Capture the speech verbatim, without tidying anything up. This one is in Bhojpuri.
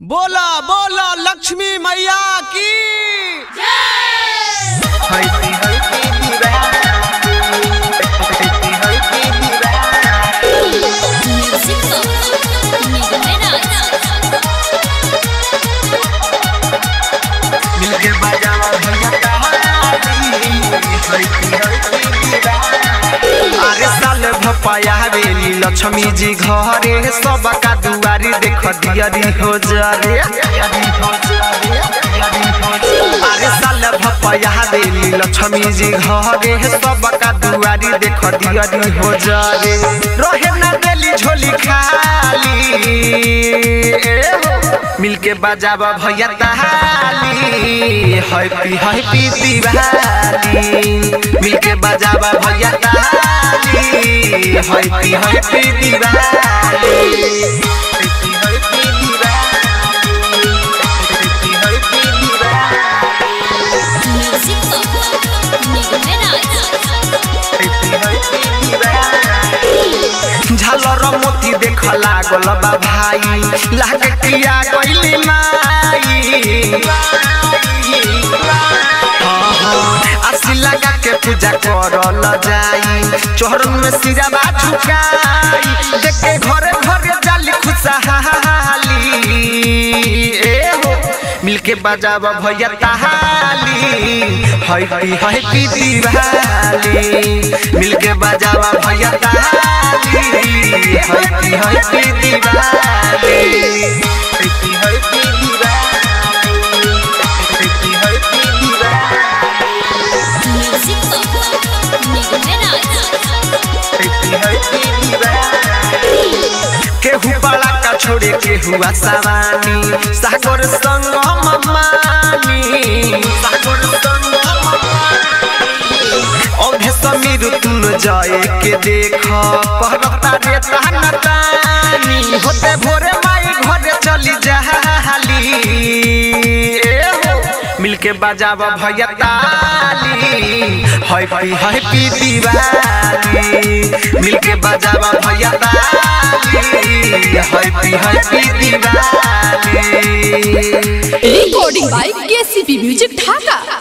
बोला बोला लक्ष्मी मैया की भपाया बेली लक्ष्मी जी घरे सबका दुआरी देख दियरी हो जरे अरे साल भपाया बेली लक्ष्मी जी घरे सबका दुआरी देख दियरी हो जरे रहे ना देली झोली खाली मिलके बजावा भैया ताली हैप्पी हैप्पी दिवाली मिलके बजावा भैया ताली happy happy Diwali happy happy Diwali happy happy Diwali music happy happy Diwali झालर मोती देख लागल बा भाई लागे किया गइली माई आसी लगा के पूजा करल जाई चोहरन में सिराबा झुकाई देखे घरे घरे जाली खुशहाली ए हो मिलके बजावा भैया ताली हैप्पी हैप्पी दिवाली मिलके बजावा भैया ताली happy happy Diwali happy happy Diwali happy happy Diwali music केहू बड़ा का छोड़े केहू आसावानी सागर संग ममानी सागर संग औधे समीर तुम जाए के देख कहता रे ताना तानी होते भोरे माई घरे चली जाली मिलके बजावा भैया ताली हैप्पी हैप्पी दिवाली मिलके बजावा भैया ताली happy happy Diwali recording by KCP music Dhaka.